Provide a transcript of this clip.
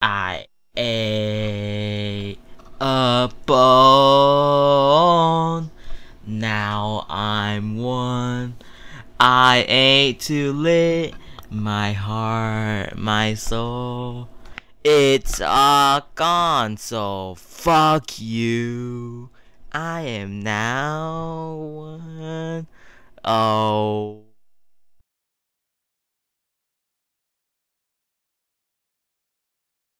I ate a bone. Now I'm one. I ate too late. My heart, my soul. It's all gone, so fuck you. I am now one. Oh.